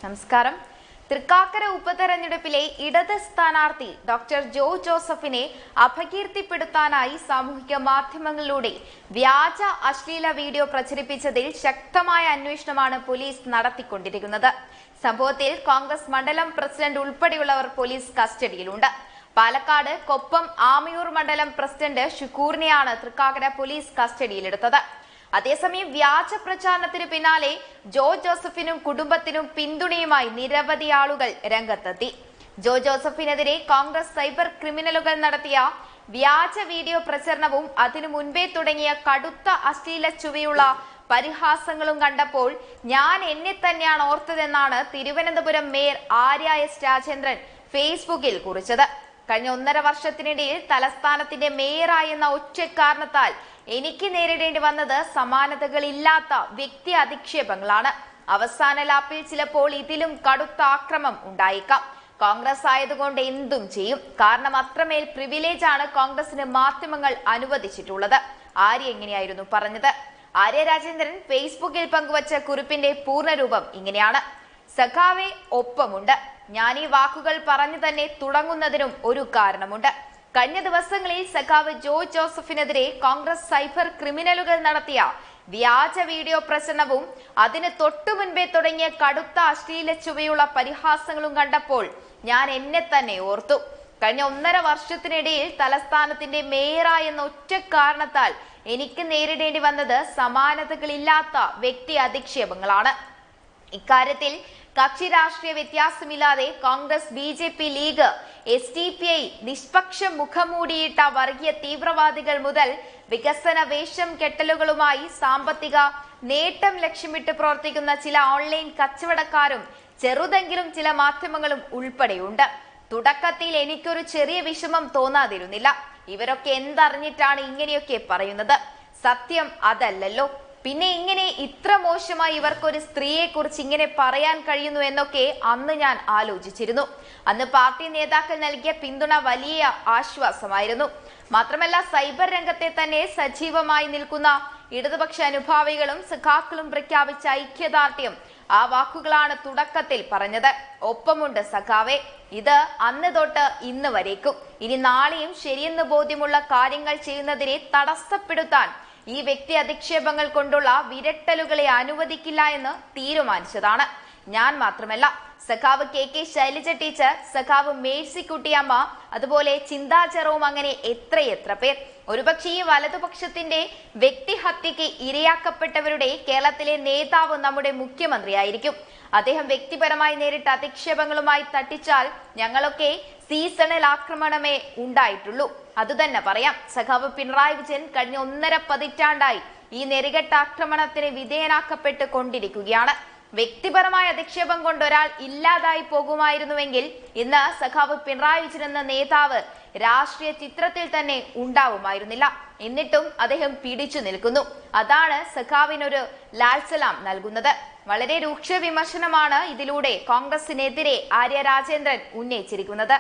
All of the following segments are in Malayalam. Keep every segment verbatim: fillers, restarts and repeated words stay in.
നമസ്കാരം. തൃക്കാക്കര ഉപതെരഞ്ഞെടുപ്പിലെ ഇടത് സ്ഥാനാർത്ഥി ഡോക്ടർ ജോ ജോസഫിനെ അപകീർത്തിപ്പെടുത്താനായി സാമൂഹിക മാധ്യമങ്ങളിലൂടെ വ്യാജ അശ്ലീല വീഡിയോ പ്രചരിപ്പിച്ചതിൽ ശക്തമായ അന്വേഷണമാണ് പോലീസ് നടത്തിക്കൊണ്ടിരിക്കുന്നത്. സംഭവത്തിൽ കോൺഗ്രസ് മണ്ഡലം പ്രസിഡന്റ് ഉൾപ്പെടെയുള്ളവർ പോലീസ് കസ്റ്റഡിയിലുണ്ട്. പാലക്കാട് കൊപ്പം ആമയൂർ മണ്ഡലം പ്രസിഡന്റ് ഷുക്കൂറിനെയാണ് തൃക്കാക്കര പോലീസ് കസ്റ്റഡിയിലെടുത്തത്. അതേസമയം വ്യാജ പ്രചാരണത്തിന് പിന്നാലെ ജോ ജോസഫിനും കുടുംബത്തിനും പിന്തുണയുമായി നിരവധി ആളുകൾ രംഗത്തെത്തി. ജോ ജോസഫിനെതിരെ കോൺഗ്രസ് സൈബർ ക്രിമിനലുകൾ നടത്തിയ വ്യാജ വീഡിയോ പ്രചരണവും അതിനു മുൻപേ തുടങ്ങിയ കടുത്ത അശ്ലീല ചുവയുള്ള പരിഹാസങ്ങളും കണ്ടപ്പോൾ ഞാൻ എന്നെ തന്നെയാണ് ഓർത്തതെന്നാണ് തിരുവനന്തപുരം മേയർ ആര്യ എസ് രാജേന്ദ്രൻ ഫേസ്ബുക്കിൽ കുറിച്ചത്. കഴിഞ്ഞ ഒന്നര വർഷത്തിനിടയിൽ തലസ്ഥാനത്തിന്റെ മേയറായെന്ന ഒറ്റ കാരണത്താൽ എനിക്ക് നേരിടേണ്ടി വന്നത് സമാനതകളില്ലാത്ത വ്യക്തി അധിക്ഷേപങ്ങളാണ്. അവസാന ലാപ്പിൽ ചിലപ്പോൾ ഇതിലും കടുത്ത ആക്രമം ഉണ്ടായേക്കാം. കോൺഗ്രസ് ആയതുകൊണ്ട് എന്തും ചെയ്യും. കാരണം അത്രമേൽ പ്രിവിലേജ് ആണ് കോൺഗ്രസിന് മാധ്യമങ്ങൾ അനുവദിച്ചിട്ടുള്ളത്. ആര്യ എങ്ങനെയായിരുന്നു പറഞ്ഞത്? ആര്യ രാജേന്ദ്രൻ ഫേസ്ബുക്കിൽ പങ്കുവച്ച കുറിപ്പിന്റെ പൂർണ്ണരൂപം ഇങ്ങനെയാണ്: സഖാവെ ഒപ്പമുണ്ട്. ഞാൻ ഈ വാക്കുകൾ പറഞ്ഞു തന്നെ തുടങ്ങുന്നതിനും ഒരു കാരണമുണ്ട്. കഴിഞ്ഞ ദിവസങ്ങളിൽ സഖാവ് ജോ ജോസഫിനെതിരെ കോൺഗ്രസ് സൈബർ ക്രിമിനലുകൾ നടത്തിയ വ്യാജ വീഡിയോ പ്രചരണവും അതിന് തൊട്ടു മുൻപേ തുടങ്ങിയ കടുത്ത അശ്ലീല ചുവയുള്ള പരിഹാസങ്ങളും കണ്ടപ്പോൾ ഞാൻ എന്നെ തന്നെ ഓർത്തു. കഴിഞ്ഞ ഒന്നര വർഷത്തിനിടയിൽ തലസ്ഥാനത്തിന്റെ മേയറായെന്ന ഒറ്റ കാരണത്താൽ എനിക്ക് നേരിടേണ്ടി വന്നത് സമാനതകളില്ലാത്ത വ്യക്തി അധിക്ഷേപങ്ങളാണ്. ഇക്കാര്യത്തിൽ കക്ഷി രാഷ്ട്രീയ വ്യത്യാസമില്ലാതെ Congress, B J P, League, S D P I, നിഷ്പക്ഷ മുഖംമൂടിയിട്ട വർഗീയ തീവ്രവാദികൾ മുതൽ വികസന വേഷം കെട്ടലുകളുമായി സാമ്പത്തിക നേട്ടം ലക്ഷ്യമിട്ട് പ്രവർത്തിക്കുന്ന ചില ഓൺലൈൻ കച്ചവടക്കാരും ചെറുതെങ്കിലും ചില മാധ്യമങ്ങളും ഉൾപ്പെടെയുണ്ട്. തുടക്കത്തിൽ എനിക്കൊരു ചെറിയ വിഷമം തോന്നാതിരുന്നില്ല. ഇവരൊക്കെ എന്തറിഞ്ഞിട്ടാണ് ഇങ്ങനെയൊക്കെ പറയുന്നത്? സത്യം അതല്ലല്ലോ. പിന്നെ ഇങ്ങനെ ഇത്ര മോശമായി ഇവർക്കൊരു സ്ത്രീയെ കുറിച്ച് ഇങ്ങനെ പറയാൻ കഴിയുന്നു എന്നൊക്കെ അന്ന് ഞാൻ ആലോചിച്ചിരുന്നു. അന്ന് പാർട്ടി നേതാക്കൾ നൽകിയ പിന്തുണ വലിയ ആശ്വാസമായിരുന്നു. മാത്രമല്ല, സൈബർ രംഗത്തെ തന്നെ സജീവമായി നിൽക്കുന്ന ഇടതുപക്ഷ അനുഭാവികളും സഖാക്കളും പ്രഖ്യാപിച്ച ഐക്യദാർഢ്യം ആ വാക്കുകളാണ് തുടക്കത്തിൽ പറഞ്ഞത്. ഒപ്പമുണ്ട് സഖാവെ. ഇത് അന്ന് തൊട്ട് ഇന്ന് വരേക്കും. ഇനി നാളെയും ശരിയെന്ന് ബോധ്യമുള്ള കാര്യങ്ങൾ ചെയ്യുന്നതിനെ തടസ്സപ്പെടുത്താൻ ഈ വ്യക്തി അധിക്ഷേപങ്ങൾ കൊണ്ടുള്ള വിരട്ടലുകളെ അനുവദിക്കില്ല എന്ന് തീരുമാനിച്ചതാണ്. ഞാൻ മാത്രമല്ല, സഖാവ് കെ കെ ശൈലജ ടീച്ചർ, സഖാവ് മേഴ്സിക്കുട്ടിയമ്മ, അതുപോലെ ചിന്താ ജെറോം, അങ്ങനെ എത്രയെത്ര പേർ. ഒരുപക്ഷെ ഈ വലതുപക്ഷത്തിന്റെ വ്യക്തിഹത്യക്ക് ഇരയാക്കപ്പെട്ടവരുടെ കേരളത്തിലെ നേതാവ് നമ്മുടെ മുഖ്യമന്ത്രിയായിരിക്കും. അദ്ദേഹം വ്യക്തിപരമായി നേരിട്ട അധിക്ഷേപങ്ങളുമായി തട്ടിച്ചാൽ ഞങ്ങളൊക്കെ സീസണൽ ആക്രമണമേ ഉണ്ടായിട്ടുള്ളൂ. അതുതന്നെ പറയാം. സഖാവ് പിണറായി വിജയൻ കഴിഞ്ഞ ഒന്നര പതിറ്റാണ്ടായി ഈ നെറികെട്ട ആക്രമണത്തിന് വിധേയനാക്കപ്പെട്ട് കൊണ്ടിരിക്കുകയാണ്. വ്യക്തിപരമായ അധിക്ഷേപം കൊണ്ട് ഒരാൾ ഇല്ലാതായി പോകുമായിരുന്നുവെങ്കിൽ ഇന്ന് സഖാവ് പിണറായി വിജയൻ എന്ന നേതാവ് രാഷ്ട്രീയ ചിത്രത്തിൽ തന്നെ ഉണ്ടാവുമായിരുന്നില്ല. എന്നിട്ടും അദ്ദേഹം പിടിച്ചു നിൽക്കുന്നു. അതാണ് സഖാവിനൊരു ലാൽസലാം നൽകുന്നത്. വളരെ രൂക്ഷ വിമർശനമാണ് ഇതിലൂടെ കോൺഗ്രസിനെതിരെ Arya Rajendran ഉന്നയിച്ചിരിക്കുന്നത്.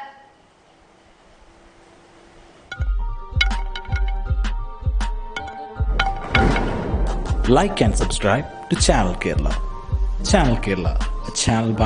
Like and subscribe to Channel Kerala. Channel Kerala, a channel by